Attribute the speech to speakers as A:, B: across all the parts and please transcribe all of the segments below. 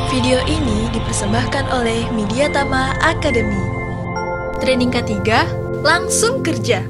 A: Video ini dipersembahkan oleh Mediatama Academy. Training ketiga, langsung kerja.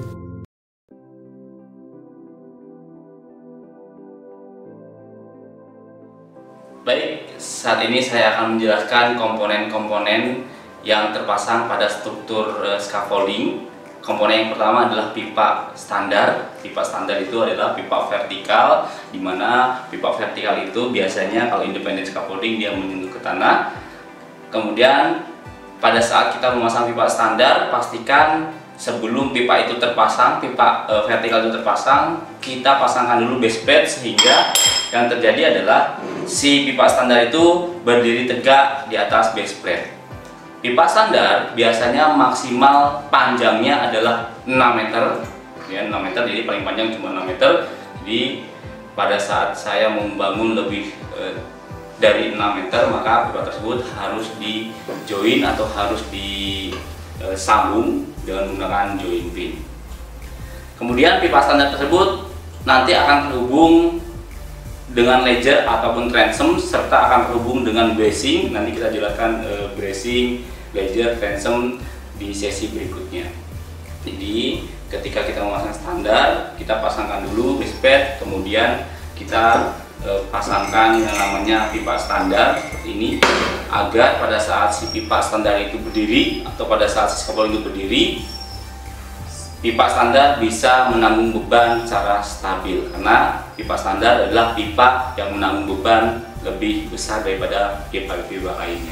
B: Baik, saat ini saya akan menjelaskan komponen-komponen yang terpasang pada struktur scaffolding. Komponen yang pertama adalah pipa standar. Pipa standar itu adalah pipa vertikal, di mana pipa vertikal itu biasanya kalau independent scaffolding dia menyentuh ke tanah. Kemudian pada saat kita memasang pipa standar, pastikan sebelum pipa itu terpasang, pipa vertikal itu terpasang, kita pasangkan dulu base plate sehingga yang terjadi adalah si pipa standar itu berdiri tegak di atas base plate. Pipa standar biasanya maksimal panjangnya adalah 6 meter, ya 6 meter, jadi paling panjang cuma 6 meter. Jadi pada saat saya membangun lebih dari 6 meter, maka pipa tersebut harus di join atau harus disambung dengan menggunakan join pin. Kemudian pipa standar tersebut nanti akan terhubung dengan ledger ataupun transom, serta akan terhubung dengan bracing. Nanti kita jelaskan bracing, ledger, transom di sesi berikutnya. Jadi ketika kita memasang standar, kita pasangkan dulu base plate, kemudian kita pasangkan yang namanya pipa standar seperti ini, agar pada saat si pipa standar itu berdiri atau pada saat si scaffolding itu berdiri, pipa standar bisa menanggung beban secara stabil, karena pipa standar adalah pipa yang menanggung beban lebih besar daripada pipa-pipa lainnya.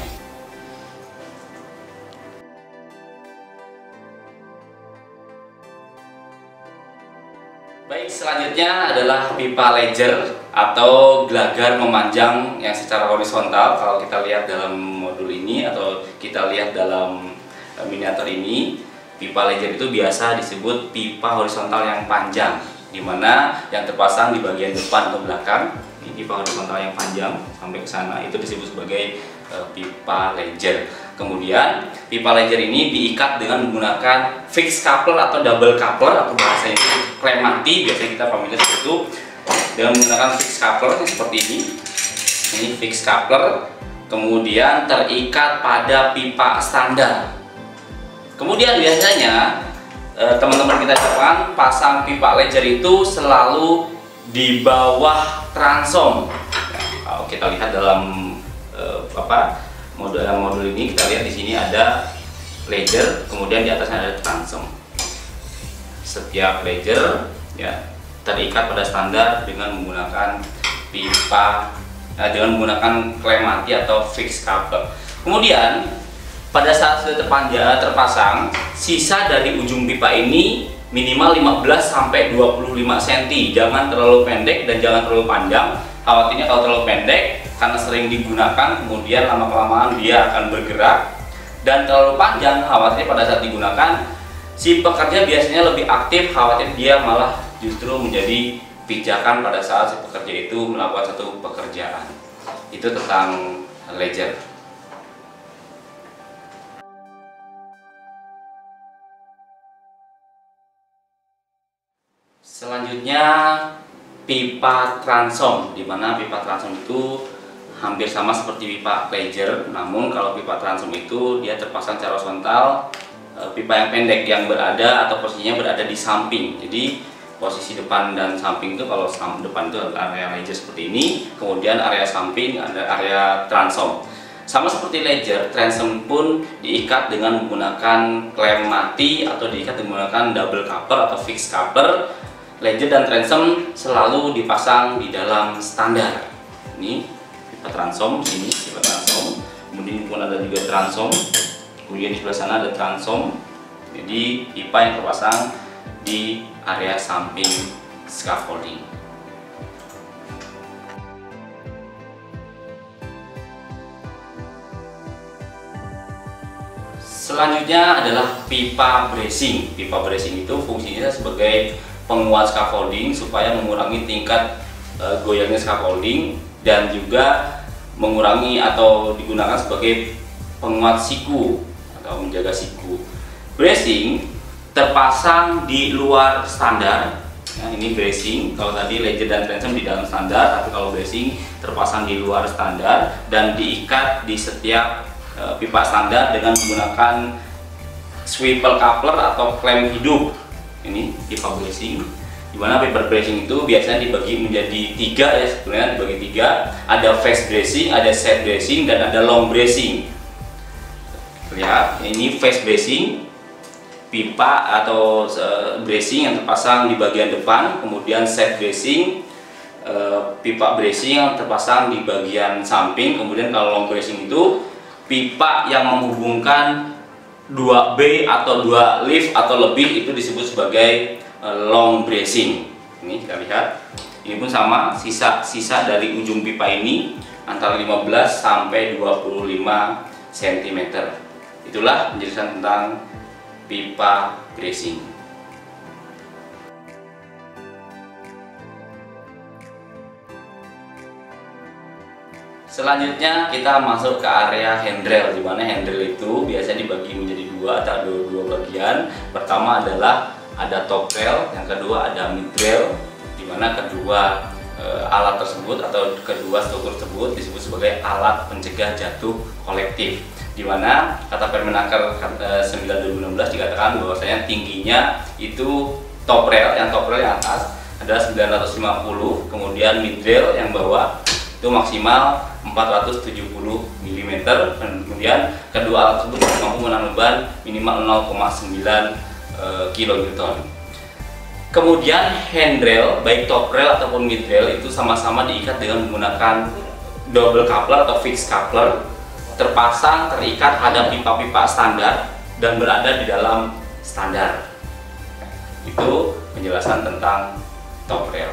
B: Baik, selanjutnya adalah pipa ledger atau gelagar memanjang yang secara horizontal. Kalau kita lihat dalam modul ini atau kita lihat dalam miniatur ini, pipa ledger itu biasa disebut pipa horizontal yang panjang, dimana yang terpasang di bagian depan atau belakang. Ini pipa horizontal yang panjang sampai ke sana, itu disebut sebagai pipa ledger. Kemudian pipa ledger ini diikat dengan menggunakan fixed coupler atau double coupler, atau bahasanya itu klem mati, biasanya kita familiar seperti itu, dengan menggunakan fixed coupler seperti ini. Ini fixed coupler, kemudian terikat pada pipa standar. Kemudian biasanya teman-teman kita Jepang pasang pipa ledger itu selalu di bawah transom. Kalau kita lihat dalam modul ini, kita lihat di sini ada ledger, kemudian di atasnya ada transom. Setiap ledger ya terikat pada standar dengan menggunakan dengan menggunakan klem mati atau fixed coupler. Kemudian pada saat sudah terpasang, sisa dari ujung pipa ini minimal 15 sampai 25 cm. Jangan terlalu pendek dan jangan terlalu panjang. Khawatirnya kalau terlalu pendek, karena sering digunakan, kemudian lama-kelamaan dia akan bergerak. Dan terlalu panjang, khawatirnya pada saat digunakan, si pekerja biasanya lebih aktif, khawatir dia malah justru menjadi pijakan pada saat si pekerja itu melakukan satu pekerjaan. Itu tentang ledger. Selanjutnya pipa transom, di mana pipa transom itu hampir sama seperti pipa ledger, namun kalau pipa transom itu dia terpasang secara horizontal, pipa yang pendek yang berada atau posisinya berada di samping. Jadi posisi depan dan samping itu, kalau depan itu area ledger seperti ini, kemudian area samping ada area transom. Sama seperti ledger, transom pun diikat dengan menggunakan klem mati atau diikat dengan menggunakan double coupler atau fixed coupler. Ledger dan transom selalu dipasang di dalam standar. Ini pipa transom, ini pipa transom. Kemudian pun ada juga transom. Kemudian di sebelah sana ada transom. Jadi pipa yang terpasang di area samping scaffolding. Selanjutnya adalah pipa bracing. Pipa bracing itu fungsinya sebagai penguat scaffolding supaya mengurangi tingkat goyangnya scaffolding, dan juga mengurangi atau digunakan sebagai penguat siku atau menjaga siku. Bracing terpasang di luar standar, Nah, ini bracing. Kalau tadi ledger dan transom di dalam standar, tapi kalau bracing terpasang di luar standar dan diikat di setiap pipa standar dengan menggunakan swivel coupler atau klem hidup. Ini pipa bracing. Dimana pipa bracing itu biasanya dibagi menjadi 3 ya, sebenarnya dibagi 3. Ada fast bracing, ada set bracing, dan ada long bracing. Lihat, ini fast bracing. Pipa atau bracing yang terpasang di bagian depan, kemudian set bracing, pipa bracing yang terpasang di bagian samping, kemudian kalau long bracing itu pipa yang menghubungkan 2B atau 2 lift atau lebih, itu disebut sebagai long bracing. Ini kita lihat, ini pun sama, sisa dari ujung pipa ini antara 15 sampai 25 cm. Itulah penjelasan tentang pipa bracing. Selanjutnya kita masuk ke area handrail, di mana handrail itu biasanya dibagi menjadi 2 atau ada 2 bagian. Pertama adalah ada top rail, yang kedua ada mid rail, di mana kedua alat tersebut atau kedua struktur tersebut disebut sebagai alat pencegah jatuh kolektif. Di mana kata Permenaker 9/2016 dikatakan bahwasanya tingginya itu top rail yang atas adalah 950, kemudian mid rail yang bawah itu maksimal 470 mm, kemudian kedua alat tersebut mampu menahan beban minimal 0,9 kN. Kemudian handrail baik top rail ataupun mid rail itu sama-sama diikat dengan menggunakan double coupler atau fixed coupler, terpasang terikat pada pipa-pipa standar dan berada di dalam standar. Itu penjelasan tentang top rail.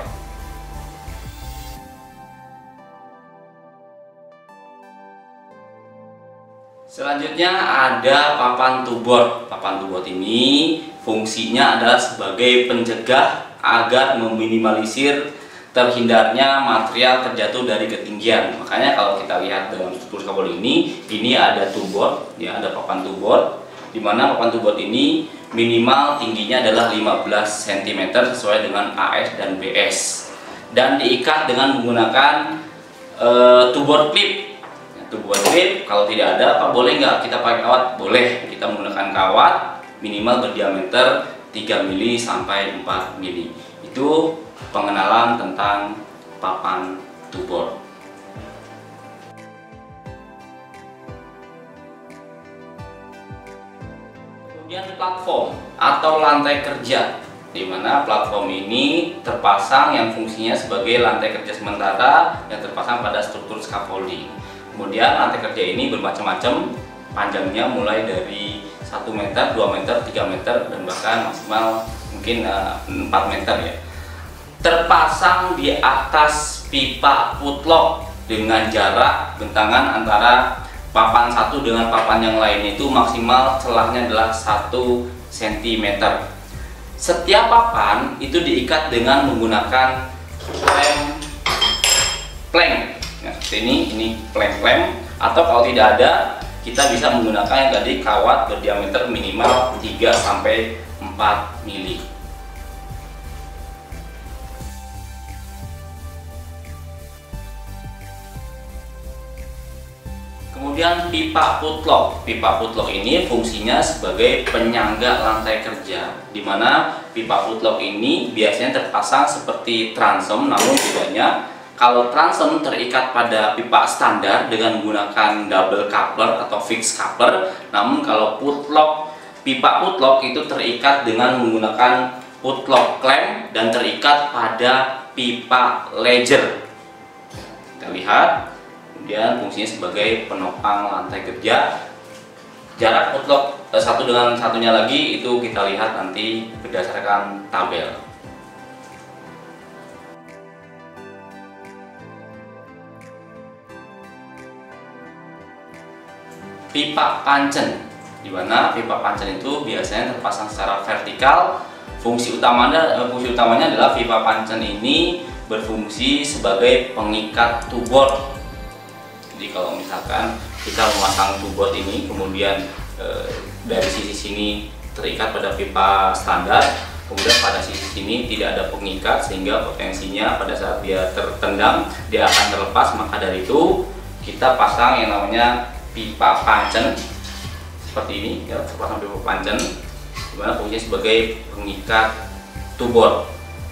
B: Selanjutnya ada papan two-board. Papan two-board ini fungsinya adalah sebagai pencegah agar meminimalisir terhindarnya material terjatuh dari ketinggian. Makanya kalau kita lihat dalam struktur skaffold ini ada two-board, ya, ada papan two-board, di mana papan two-board ini minimal tingginya adalah 15 cm sesuai dengan AS dan BS, dan diikat dengan menggunakan two-board clip. Two-board clip kalau tidak ada, apa boleh nggak kita pakai kawat? Boleh, kita menggunakan kawat minimal berdiameter 3 mili sampai 4 mili. Itu pengenalan tentang papan two-board. Kemudian platform atau lantai kerja, di mana platform ini terpasang yang fungsinya sebagai lantai kerja sementara yang terpasang pada struktur scaffolding. Kemudian lantai kerja ini bermacam-macam, panjangnya mulai dari 1 meter, 2 meter, 3 meter, dan bahkan maksimal mungkin 4 meter ya. Terpasang di atas pipa footlock dengan jarak bentangan antara papan satu dengan papan yang lain itu maksimal celahnya adalah 1 cm. Setiap papan itu diikat dengan menggunakan plank. Nah, seperti ini plank, atau kalau tidak ada kita bisa menggunakan yang tadi kawat berdiameter minimal 3 sampai 4 mili. Kemudian pipa footlock. Pipa footlock ini fungsinya sebagai penyangga lantai kerja, di mana pipa footlock ini biasanya terpasang seperti transom, namun bedanya kalau transom terikat pada pipa standar dengan menggunakan double coupler atau fixed coupler, namun kalau pipa footlock itu terikat dengan menggunakan footlock clamp dan terikat pada pipa ledger. Kita lihat. Kemudian fungsinya sebagai penopang lantai kerja. Jarak footlock satu dengan satunya lagi itu kita lihat nanti berdasarkan tabel. Pipa pancen, di mana pipa pancen itu biasanya terpasang secara vertikal. Fungsi utamanya adalah pipa pancen ini berfungsi sebagai pengikat two-board. Jadi kalau misalkan kita memasang two-board ini, kemudian dari sisi sini terikat pada pipa standar, Kemudian pada sisi sini tidak ada pengikat, sehingga potensinya pada saat dia tertendang dia akan terlepas. Maka dari itu kita pasang yang namanya pipa pancen seperti ini ya, sepasang pipa pancen dimana fungsinya sebagai pengikat tubor.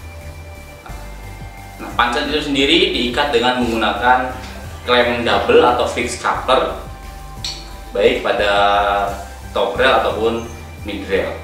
B: Nah, pancen itu sendiri diikat dengan menggunakan klem double atau fixed coupler, baik pada top rail ataupun mid rail.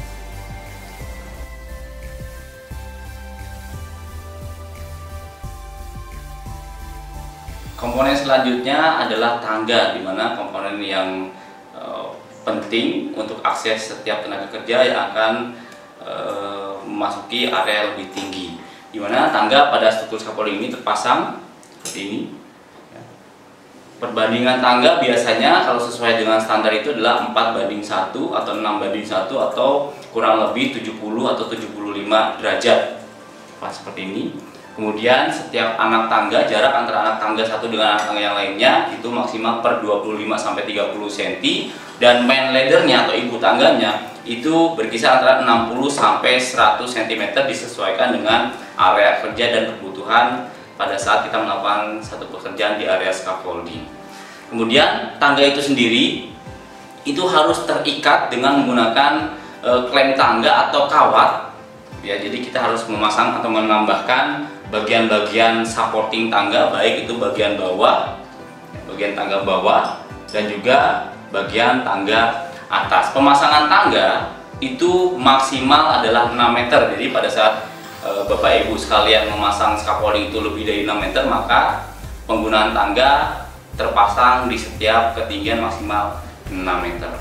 B: Komponen selanjutnya adalah tangga, di mana komponen yang penting untuk akses setiap tenaga kerja yang akan memasuki area lebih tinggi. Di mana tangga pada struktur scaffolding ini terpasang seperti ini. Perbandingan tangga biasanya kalau sesuai dengan standar itu adalah 4:1 atau 6:1 atau kurang lebih 70 atau 75 derajat. Pas seperti ini. Kemudian setiap anak tangga, jarak antara anak tangga satu dengan anak tangga yang lainnya itu maksimal per 25-30 cm, dan main laddernya atau ibu tangganya itu berkisar antara 60-100 cm, disesuaikan dengan area kerja dan kebutuhan pada saat kita melakukan satu pekerjaan di area scaffolding. Kemudian tangga itu sendiri itu harus terikat dengan menggunakan klem tangga atau kawat ya. Jadi kita harus memasang atau menambahkan bagian-bagian supporting tangga, baik itu bagian bawah, bagian tangga bawah, dan juga bagian tangga atas. Pemasangan tangga itu maksimal adalah 6 meter. Jadi pada saat Bapak Ibu sekalian memasang scaffolding itu lebih dari 6 meter, maka penggunaan tangga terpasang di setiap ketinggian maksimal 6 meter.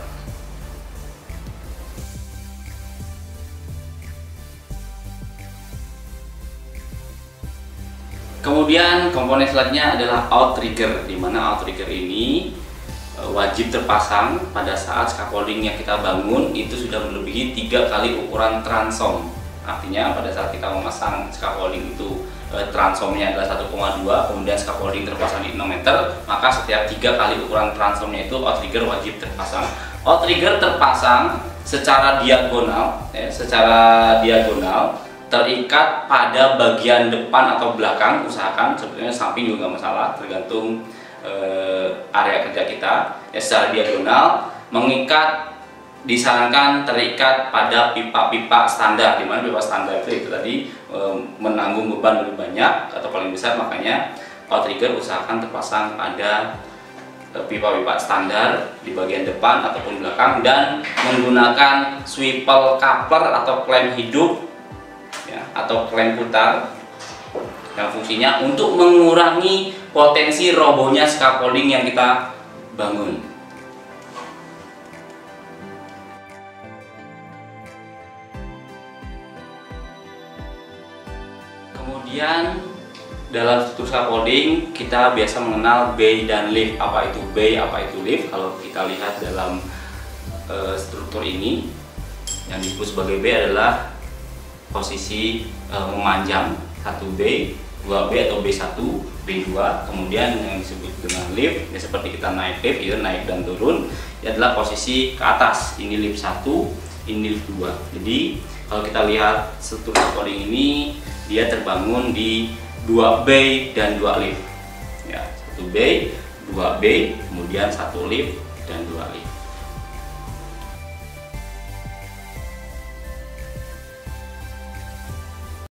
B: Kemudian komponen selanjutnya adalah outrigger, di mana outrigger ini wajib terpasang pada saat scaffolding yang kita bangun itu sudah melebihi 3 kali ukuran transom. Artinya pada saat kita memasang scaffolding itu transomnya adalah 1,2, kemudian scaffolding terpasang di 6 meter, maka setiap 3 kali ukuran transomnya itu outrigger wajib terpasang. Outrigger terpasang secara diagonal, terikat pada bagian depan atau belakang. Usahakan sebetulnya samping juga nggak masalah, tergantung area kerja kita ya. Secara diagonal, mengikat disarankan terikat pada pipa-pipa standar, di mana pipa standar itu tadi menanggung beban lebih banyak atau paling besar, makanya outrigger usahakan terpasang pada pipa-pipa standar di bagian depan ataupun belakang, dan menggunakan swivel coupler atau klem hidup ya, atau klem putar yang fungsinya untuk mengurangi potensi robohnya scaffolding yang kita bangun. Kemudian dalam struktur scaffolding kita biasa mengenal bay dan lift. Apa itu bay, apa itu lift? Kalau kita lihat dalam struktur ini, yang disebut sebagai bay adalah posisi memanjang 1B, 2B atau B1, B2. Kemudian yang disebut dengan lift ya, seperti kita naik lift itu naik dan turun, ya adalah posisi ke atas. Ini lift 1, ini lift 2. Jadi kalau kita lihat struktur scaffolding ini, dia terbangun di 2 bay dan 2 lift ya, 1 bay, 2 bay, kemudian 1 lift dan 2 lift.